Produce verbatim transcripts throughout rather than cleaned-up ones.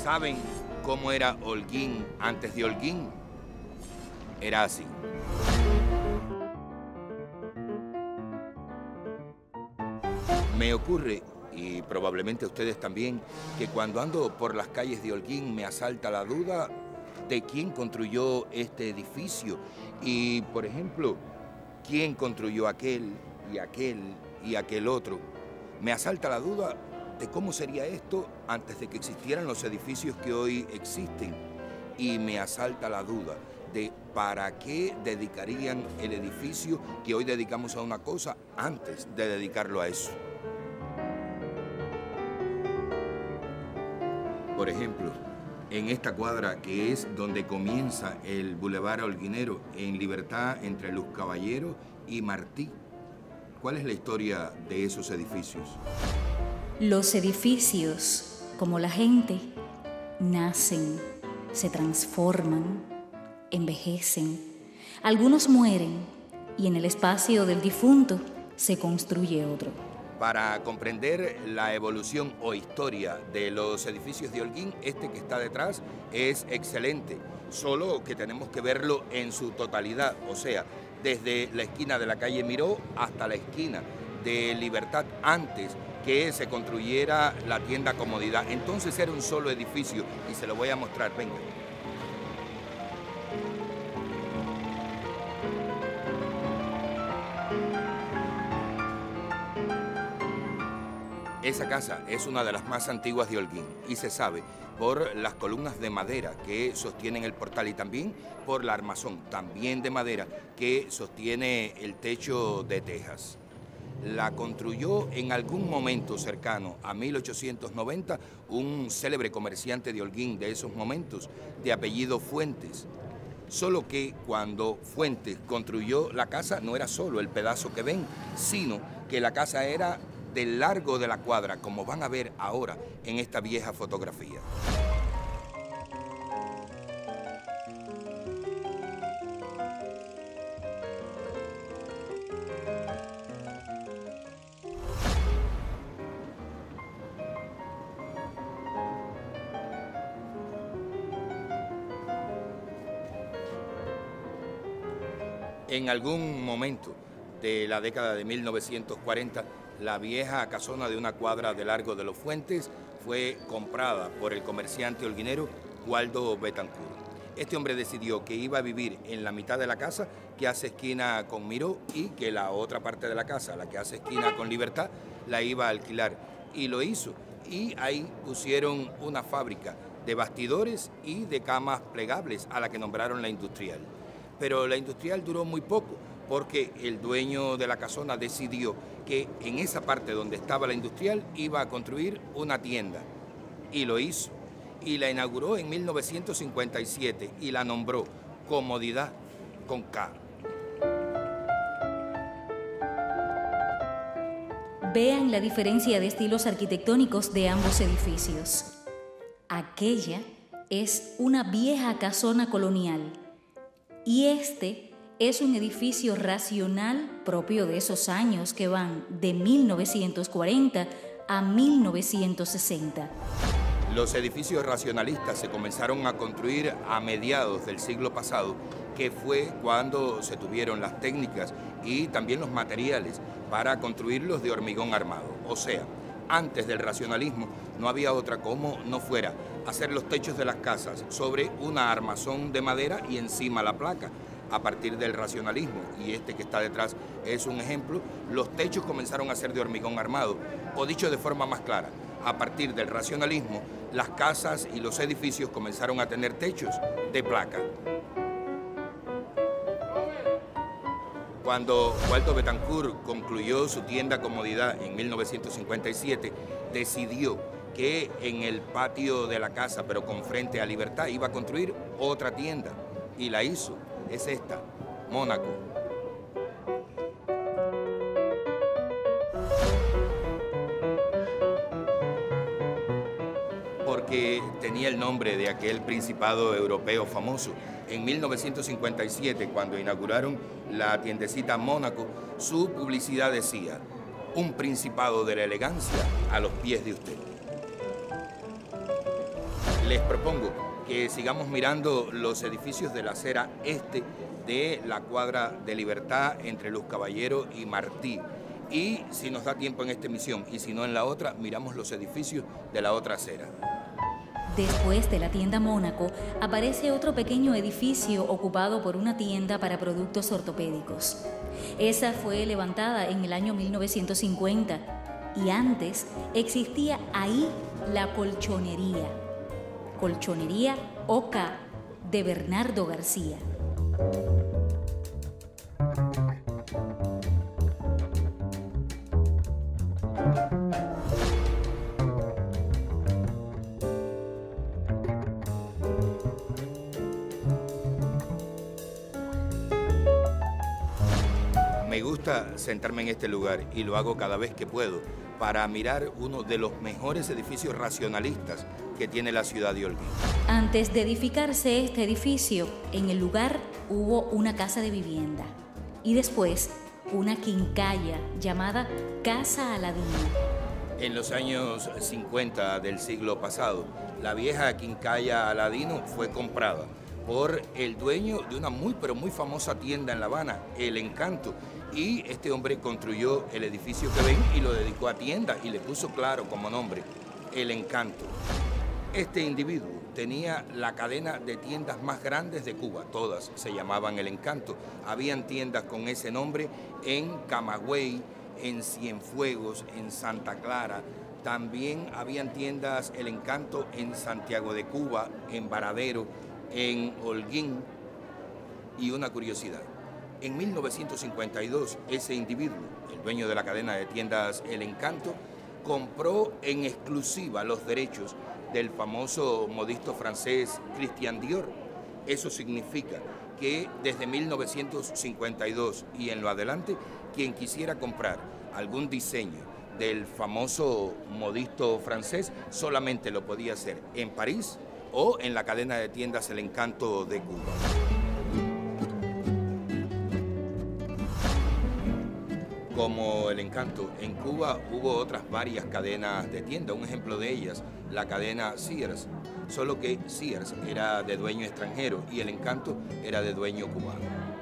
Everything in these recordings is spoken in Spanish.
¿Saben cómo era Holguín antes de Holguín? Era así. Me ocurre, y probablemente a ustedes también, que cuando ando por las calles de Holguín me asalta la duda de quién construyó este edificio. Y, por ejemplo, quién construyó aquel y aquel y aquel otro. Me asalta la duda de cómo sería esto antes de que existieran los edificios que hoy existen. Y me asalta la duda de para qué dedicarían el edificio que hoy dedicamos a una cosa antes de dedicarlo a eso. Por ejemplo, en esta cuadra que es donde comienza el Boulevard Holguinero, en Libertad entre Luz Caballero y Martí. ¿Cuál es la historia de esos edificios? Los edificios, como la gente, nacen, se transforman, envejecen. Algunos mueren y en el espacio del difunto se construye otro. Para comprender la evolución o historia de los edificios de Holguín, este que está detrás es excelente, solo que tenemos que verlo en su totalidad, o sea, desde la esquina de la calle Miró hasta la esquina de Libertad, antes que se construyera la tienda Comodidad. Entonces era un solo edificio y se lo voy a mostrar, venga. Esa casa es una de las más antiguas de Holguín y se sabe por las columnas de madera que sostienen el portal y también por la armazón, también de madera, que sostiene el techo de tejas. La construyó en algún momento cercano a mil ochocientos noventa un célebre comerciante de Holguín de esos momentos, de apellido Fuentes. Solo que cuando Fuentes construyó la casa no era solo el pedazo que ven, sino que la casa era del largo de la cuadra, como van a ver ahora en esta vieja fotografía. En algún momento de la década de mil novecientos cuarenta, la vieja casona de una cuadra de largo de los Fuentes fue comprada por el comerciante holguinero Waldo Betancourt. Este hombre decidió que iba a vivir en la mitad de la casa que hace esquina con Miró y que la otra parte de la casa, la que hace esquina con Libertad, la iba a alquilar. Y lo hizo. Y ahí pusieron una fábrica de bastidores y de camas plegables a la que nombraron la Industrial. Pero la Industrial duró muy poco, porque el dueño de la casona decidió que en esa parte donde estaba la Industrial iba a construir una tienda. Y lo hizo. Y la inauguró en mil novecientos cincuenta y siete y la nombró Comodidad con K. Vean la diferencia de estilos arquitectónicos de ambos edificios. Aquella es una vieja casona colonial y este es un edificio racional propio de esos años que van de mil novecientos cuarenta a mil novecientos sesenta. Los edificios racionalistas se comenzaron a construir a mediados del siglo pasado, que fue cuando se tuvieron las técnicas y también los materiales para construirlos de hormigón armado. O sea, antes del racionalismo no había otra como no fuera hacer los techos de las casas sobre una armazón de madera y encima la placa. A partir del racionalismo, y este que está detrás es un ejemplo, los techos comenzaron a ser de hormigón armado, o dicho de forma más clara, a partir del racionalismo, las casas y los edificios comenzaron a tener techos de placa. Cuando Waldo Betancourt concluyó su tienda Comodidad en mil novecientos cincuenta y siete, decidió que en el patio de la casa, pero con frente a Libertad, iba a construir otra tienda, y la hizo. Es esta, Mónaco. Porque tenía el nombre de aquel principado europeo famoso. En mil novecientos cincuenta y siete, cuando inauguraron la tiendecita Mónaco, su publicidad decía: un principado de la elegancia a los pies de usted. Les propongo que sigamos mirando los edificios de la acera este de la cuadra de Libertad entre Luz Caballero y Martí. Y si nos da tiempo en esta emisión y si no en la otra, miramos los edificios de la otra acera. Después de la tienda Mónaco, aparece otro pequeño edificio ocupado por una tienda para productos ortopédicos. Esa fue levantada en el año mil novecientos cincuenta y antes existía ahí la colchonería. Colchonería O K de Bernardo García. Me gusta sentarme en este lugar y lo hago cada vez que puedo para mirar uno de los mejores edificios racionalistas que tiene la ciudad de Holguín. Antes de edificarse este edificio, en el lugar hubo una casa de vivienda y después una quincalla llamada Casa Aladino. En los años cincuenta del siglo pasado, la vieja quincalla Aladino fue comprada por el dueño de una muy pero muy famosa tienda en La Habana, El Encanto, y este hombre construyó el edificio que ven y lo dedicó a tienda y le puso claro como nombre, El Encanto. Este individuo tenía la cadena de tiendas más grandes de Cuba, todas se llamaban El Encanto. Habían tiendas con ese nombre en Camagüey, en Cienfuegos, en Santa Clara. También habían tiendas El Encanto en Santiago de Cuba, en Varadero, en Holguín. Y una curiosidad, en mil novecientos cincuenta y dos ese individuo, el dueño de la cadena de tiendas El Encanto, compró en exclusiva los derechos del famoso modisto francés Christian Dior. Eso significa que desde mil novecientos cincuenta y dos y en lo adelante, quien quisiera comprar algún diseño del famoso modisto francés solamente lo podía hacer en París o en la cadena de tiendas El Encanto de Cuba. Como El Encanto, en Cuba hubo otras varias cadenas de tiendas. Un ejemplo de ellas, la cadena Sears, solo que Sears era de dueño extranjero y El Encanto era de dueño cubano.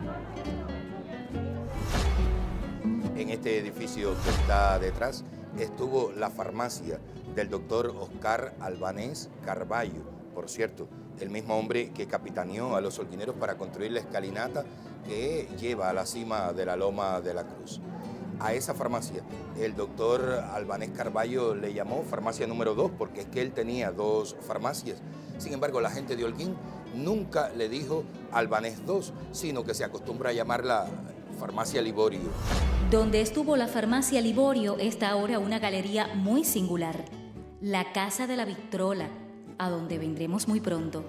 En este edificio que está detrás estuvo la farmacia del doctor Oscar Albanés Carballo, por cierto, el mismo hombre que capitaneó a los holguineros para construir la escalinata que lleva a la cima de la Loma de la Cruz. A esa farmacia el doctor Albanés Carballo le llamó farmacia número dos porque es que él tenía dos farmacias. Sin embargo, la gente de Holguín nunca le dijo Albanés dos, sino que se acostumbra a llamarla farmacia Liborio. Donde estuvo la farmacia Liborio está ahora una galería muy singular, la Casa de la Victrola, a donde vendremos muy pronto.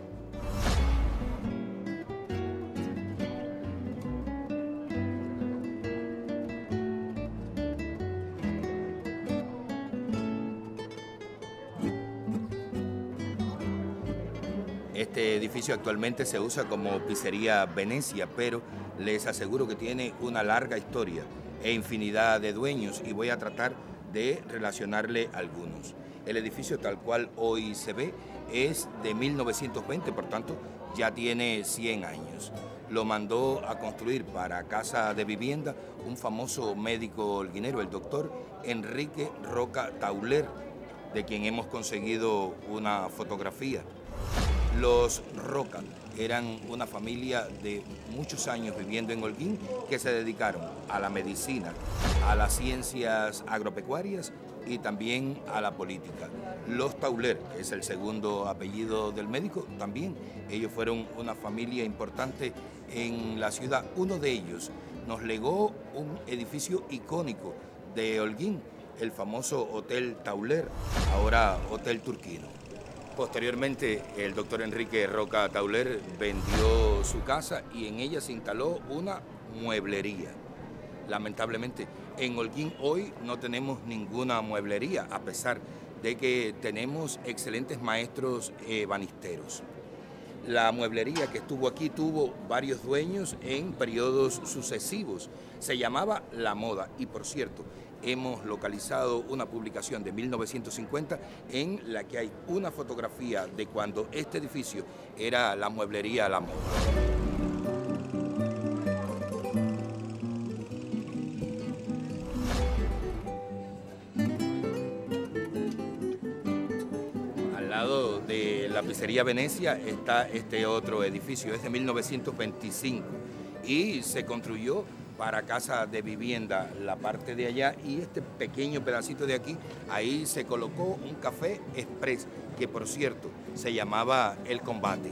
Este edificio actualmente se usa como pizzería Venecia, pero les aseguro que tiene una larga historia e infinidad de dueños y voy a tratar de relacionarle algunos. El edificio tal cual hoy se ve es de mil novecientos veinte, por tanto ya tiene cien años. Lo mandó a construir para Casa de Vivienda un famoso médico holguinero, el doctor Enrique Roca Tauler, de quien hemos conseguido una fotografía. Los Roca eran una familia de muchos años viviendo en Holguín que se dedicaron a la medicina, a las ciencias agropecuarias y también a la política. Los Tauler, que es el segundo apellido del médico, también ellos fueron una familia importante en la ciudad. Uno de ellos nos legó un edificio icónico de Holguín, el famoso Hotel Tauler, ahora Hotel Turquino. Posteriormente, el doctor Enrique Roca Tauler vendió su casa y en ella se instaló una mueblería. Lamentablemente, en Holguín hoy no tenemos ninguna mueblería, a pesar de que tenemos excelentes maestros ebanisteros. La mueblería que estuvo aquí tuvo varios dueños en periodos sucesivos. Se llamaba La Moda y, por cierto, hemos localizado una publicación de mil novecientos cincuenta en la que hay una fotografía de cuando este edificio era la mueblería La Moda. Al lado de la pizzería Venecia está este otro edificio, es de mil novecientos veinticinco y se construyó para casa de vivienda la parte de allá, y este pequeño pedacito de aquí, ahí se colocó un café express que, por cierto, se llamaba El Combate.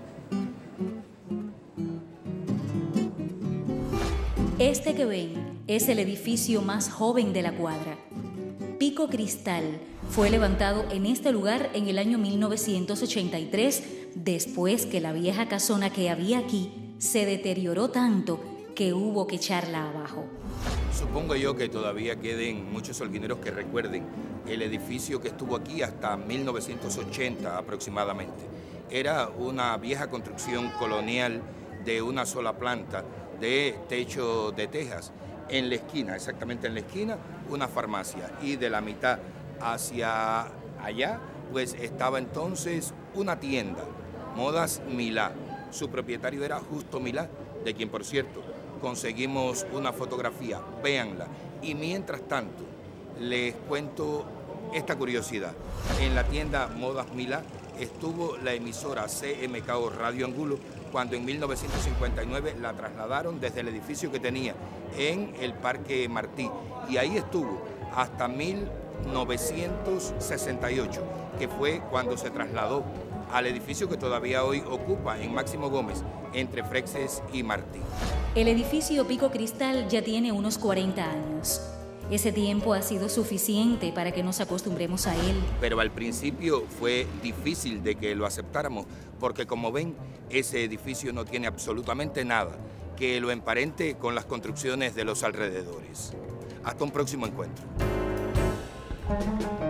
Este que ven es el edificio más joven de la cuadra. Pico Cristal fue levantado en este lugar en el año mil novecientos ochenta y tres, después que la vieja casona que había aquí se deterioró tanto que hubo que echarla abajo. Supongo yo que todavía queden muchos holguineros que recuerden el edificio que estuvo aquí hasta mil novecientos ochenta aproximadamente. Era una vieja construcción colonial de una sola planta, de techo de tejas. En la esquina, exactamente en la esquina, una farmacia, y de la mitad hacia allá, pues estaba entonces una tienda, Modas Milá. Su propietario era Justo Milá, de quien, por cierto, conseguimos una fotografía, véanla. Y mientras tanto, les cuento esta curiosidad. En la tienda Modas Milá estuvo la emisora C M K O Radio Angulo cuando en mil novecientos cincuenta y nueve la trasladaron desde el edificio que tenía en el Parque Martí. Y ahí estuvo hasta mil novecientos sesenta y ocho, que fue cuando se trasladó al edificio que todavía hoy ocupa en Máximo Gómez, entre Frexes y Martí. El edificio Pico Cristal ya tiene unos cuarenta años. Ese tiempo ha sido suficiente para que nos acostumbremos a él. Pero al principio fue difícil de que lo aceptáramos, porque como ven, ese edificio no tiene absolutamente nada que lo emparente con las construcciones de los alrededores. Hasta un próximo encuentro.